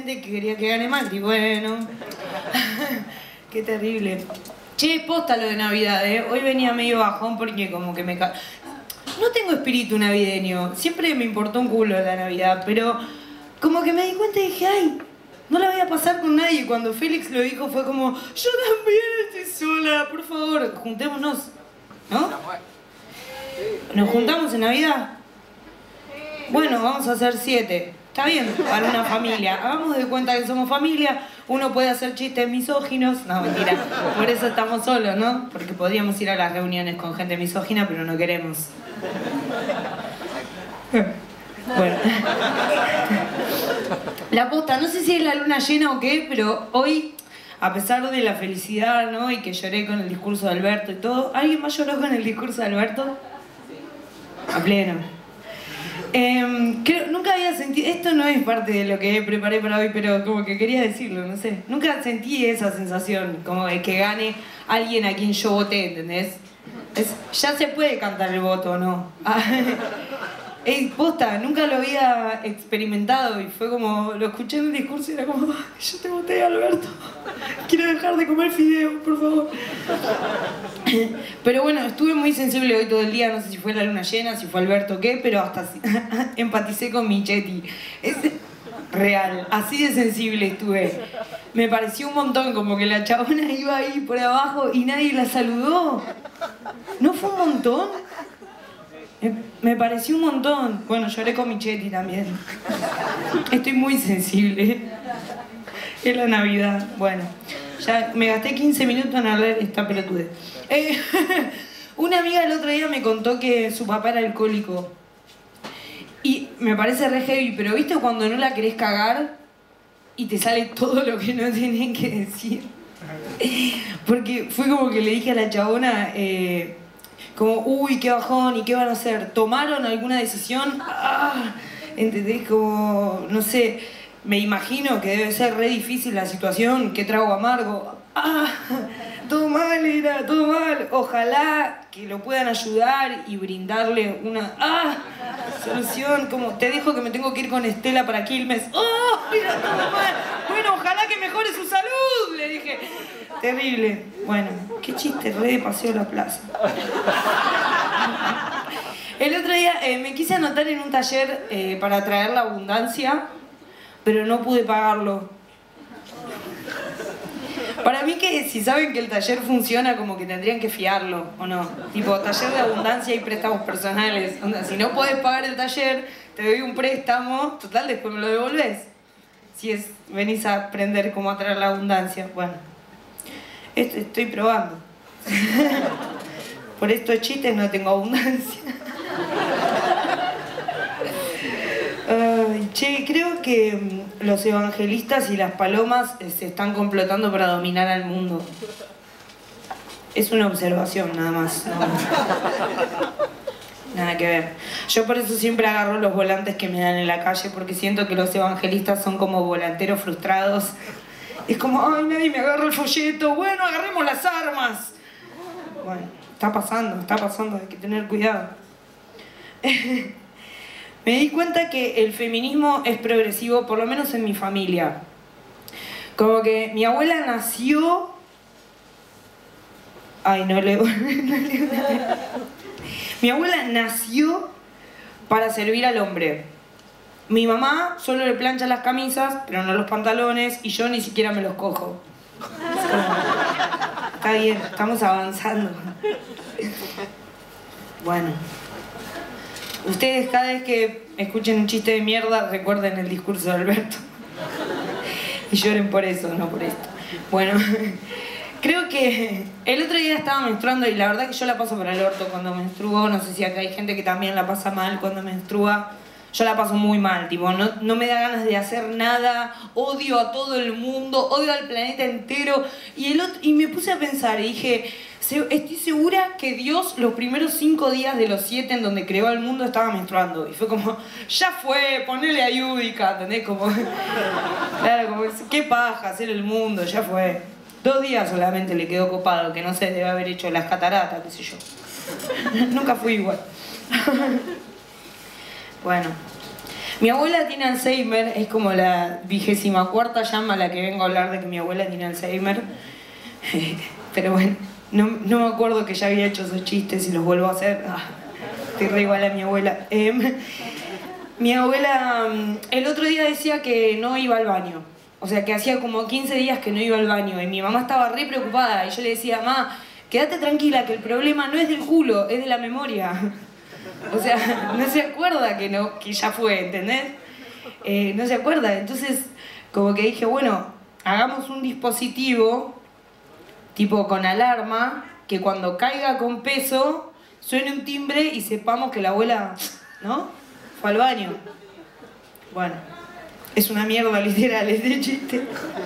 gente que quería que gane Macri, bueno. Qué terrible. Che, posta lo de Navidad, ¿eh? Hoy venía medio bajón porque como que me... No tengo espíritu navideño, siempre me importó un culo la Navidad, pero como que me di cuenta y dije, ay, no la voy a pasar con nadie. Cuando Félix lo dijo fue como, yo también estoy sola, por favor, juntémonos, ¿no? ¿Nos juntamos en Navidad? Bueno, vamos a hacer 7. Está bien, para una familia. Hagamos de cuenta que somos familia, uno puede hacer chistes misóginos. No, mentira, por eso estamos solos, ¿no? Porque podríamos ir a las reuniones con gente misógina, pero no queremos. Bueno. La posta, no sé si es la luna llena o qué, pero hoy, a pesar de la felicidad, ¿no? Y que lloré con el discurso de Alberto y todo, ¿alguien más lloró con el discurso de Alberto? A pleno. Nunca había sentido, esto no es parte de lo que preparé para hoy, pero como que quería decirlo, no sé. Nunca sentí esa sensación, como de que gane alguien a quien yo voté, ¿entendés? Ya se puede cantar el voto, ¿no? Posta, nunca lo había experimentado y fue como, lo escuché en un discurso y era como, yo te voté, Alberto, quiero dejar de comer fideos, por favor. Pero bueno, estuve muy sensible hoy todo el día, no sé si fue la luna llena, si fue Alberto o qué, pero hasta empaticé con Michetti. Es real, así de sensible estuve. Me pareció un montón, como que la chabona iba ahí por abajo y nadie la saludó. ¿No fue un montón? Me pareció un montón. Bueno, lloré con Michetti también. Estoy muy sensible. Es la Navidad. Bueno, ya me gasté 15 minutos en hablar esta pelotudez. Una amiga el otro día me contó que su papá era alcohólico. Y me parece re heavy, pero ¿viste cuando no la querés cagar y te sale todo lo que no tenés que decir? Porque fue como que le dije a la chabona... como, uy, qué bajón, ¿y qué van a hacer? ¿Tomaron alguna decisión? ¡Ah! ¿Entendés? Como, no sé, me imagino que debe ser re difícil la situación, qué trago amargo. ¡Ah! Todo mal era, todo mal. Ojalá que lo puedan ayudar y brindarle una solución. Como, te dijo que me tengo que ir con Estela para Quilmes. ¡Oh! Era todo mal. Bueno, ojalá que mejore su salud, le dije. Terrible. Bueno, qué chiste, re de Paseo a la Plaza. El otro día me quise anotar en un taller para traer la abundancia, pero no pude pagarlo. Para mí que si saben que el taller funciona, como que tendrían que fiarlo, ¿o no? Tipo, taller de abundancia y préstamos personales. Onda, si no podés pagar el taller, te doy un préstamo, total, después me lo devolvés. Si venís a aprender cómo atraer la abundancia. Bueno, estoy probando. Por estos chistes no tengo abundancia. Che, creo que los evangelistas y las palomas se están complotando para dominar al mundo. Es una observación, nada más. No. Nada que ver. Yo por eso siempre agarro los volantes que me dan en la calle, porque siento que los evangelistas son como volanteros frustrados. Es como, ay, nadie me agarra el folleto. Bueno, agarremos las armas. Bueno, está pasando, hay que tener cuidado. Me di cuenta que el feminismo es progresivo, por lo menos en mi familia. Como que mi abuela nació... Ay, no leo. Mi abuela nació para servir al hombre. Mi mamá solo le plancha las camisas, pero no los pantalones, y yo ni siquiera me los cojo. Está bien, estamos avanzando. Bueno. Ustedes cada vez que escuchen un chiste de mierda, recuerden el discurso de Alberto. Y lloren por eso, no por esto. Bueno, creo que el otro día estaba menstruando y la verdad que yo la paso por el orto cuando menstruo. No sé si acá hay gente que también la pasa mal cuando menstrua. Yo la paso muy mal, tipo, no me da ganas de hacer nada, odio a todo el mundo, odio al planeta entero. Y me puse a pensar y dije, estoy segura que Dios los primeros 5 días de los 7 en donde creó el mundo estaba menstruando. Y fue como, ya fue, ponele a Yudica, ¿entendés? Como, claro, como, qué paja hacer el mundo, ya fue. 2 días solamente le quedó copado, que no sé, debe haber hecho las cataratas, qué sé yo. Nunca fui igual. Bueno, Mi abuela tiene Alzheimer, es como la 24ª llama a la que vengo a hablar de que mi abuela tiene Alzheimer. Pero bueno, no me acuerdo que ya había hecho esos chistes y los vuelvo a hacer. Estoy re igual a mi abuela. Mi abuela el otro día decía que no iba al baño. O sea, que hacía como 15 días que no iba al baño. Y mi mamá estaba re preocupada. Y yo le decía, mamá, quédate tranquila, que el problema no es del culo, es de la memoria. O sea, no se acuerda que ya fue, ¿entendés? No se acuerda. Entonces, como que dije, bueno, hagamos un dispositivo, tipo con alarma, que cuando caiga con peso, suene un timbre y sepamos que la abuela, ¿no?, fue al baño. Bueno, es una mierda literal este chiste.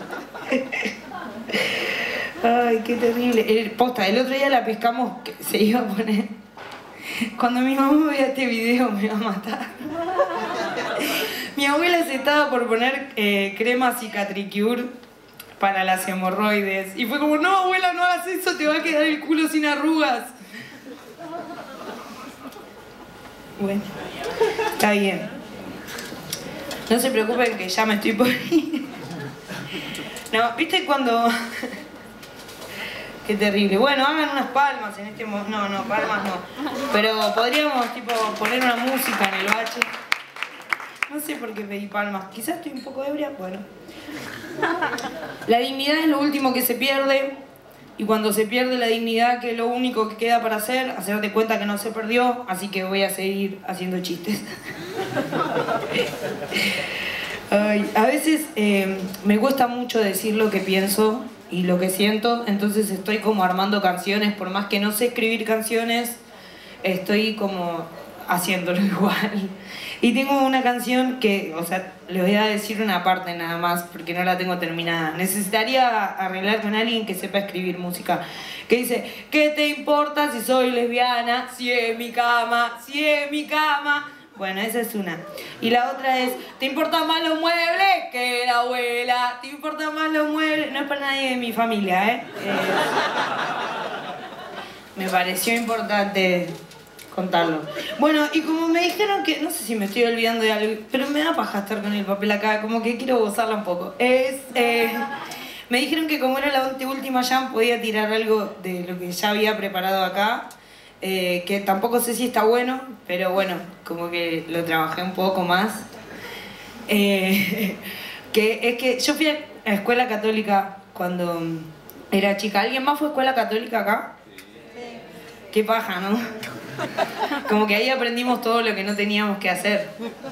Ay, qué terrible. Posta, el otro día la pescamos, que se iba a poner... Cuando mi mamá vea este video me va a matar. Mi abuela se estaba por poner crema Cicatricure para las hemorroides. Y fue como, no, abuela, no hagas eso, te va a quedar el culo sin arrugas. Bueno, está bien. No se preocupen que ya me estoy por ir. No, ¿viste cuando...? Qué terrible. Bueno, hagan unas palmas en este momento. No, palmas no. Pero podríamos, tipo, poner una música en el bache. No sé por qué pedí palmas. Quizás estoy un poco ebria. Bueno. La dignidad es lo último que se pierde. Y cuando se pierde la dignidad, que es lo único que queda para hacer, hacerte cuenta que no se perdió. Así que voy a seguir haciendo chistes. Ay, a veces me cuesta mucho decir lo que pienso y lo que siento, entonces estoy como armando canciones, por más que no sé escribir canciones, estoy como haciéndolo igual. Y tengo una canción que, o sea, les voy a decir una parte nada más, porque no la tengo terminada. Necesitaría arreglar con alguien que sepa escribir música. Que dice, ¿qué te importa si soy lesbiana? Si es mi cama, si es mi cama. Bueno, esa es una. Y la otra es, ¿te importan más los muebles que la abuela? ¿Te importan más los muebles? No es para nadie de mi familia, ¿eh? Me pareció importante contarlo. Bueno, y como me dijeron que, no sé si me estoy olvidando de algo, pero me da paja estar con el papel acá, como que quiero gozarla un poco. Me dijeron que como era la última jam podía tirar algo de lo que ya había preparado acá. Que tampoco sé si está bueno, pero bueno, como que lo trabajé un poco más. Que es que yo fui a escuela católica cuando era chica. ¿Alguien más fue a escuela católica acá? Sí. Qué paja, ¿no? Como que ahí aprendimos todo lo que no teníamos que hacer.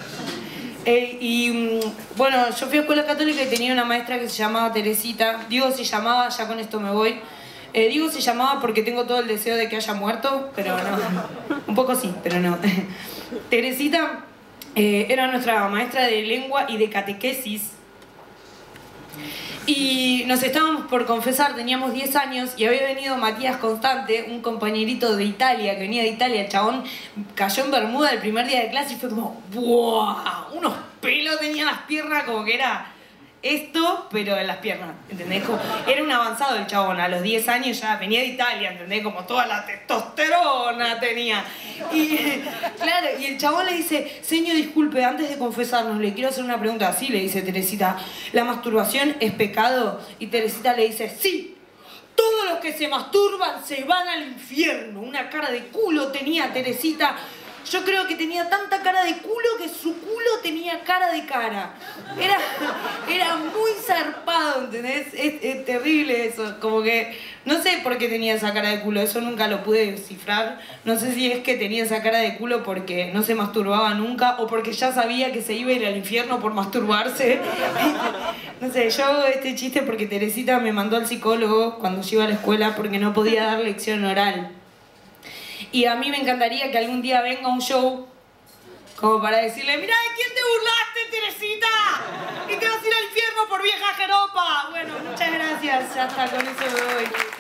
Bueno, yo fui a escuela católica y tenía una maestra que se llamaba Teresita. Digo se llamaba, ya con esto me voy. Digo se llamaba porque tengo todo el deseo de que haya muerto, pero no. Un poco sí, pero no. Teresita era nuestra maestra de lengua y de catequesis. Y nos estábamos por confesar, teníamos 10 años y había venido Matías Constante, un compañerito de Italia, que venía de Italia. El chabón cayó en Bermuda el primer día de clase y fue como ¡buah! Unos pelos tenía las piernas como que era... esto, pero en las piernas, ¿entendés? Como, era un avanzado el chabón, a los 10 años ya venía de Italia, ¿entendés? Como toda la testosterona tenía. Y claro, y el chabón le dice, señor, disculpe, antes de confesarnos, le quiero hacer una pregunta. Sí, le dice Teresita, ¿la masturbación es pecado? Y Teresita le dice, sí. Todos los que se masturban se van al infierno. Una cara de culo tenía Teresita. Yo creo que tenía tanta cara de culo que su culo tenía cara de cara. Era muy zarpado, ¿entendés? Es terrible eso. Como que no sé por qué tenía esa cara de culo, eso nunca lo pude descifrar. No sé si es que tenía esa cara de culo porque no se masturbaba nunca o porque ya sabía que se iba a ir al infierno por masturbarse. No sé, yo hago este chiste porque Teresita me mandó al psicólogo cuando yo iba a la escuela porque no podía dar lección oral. Y a mí me encantaría que algún día venga un show como para decirle, mirá, ¿de quién te burlaste, Teresita? Y te vas a ir al infierno por vieja jeropa. Bueno, muchas gracias. Ya está, con eso me voy.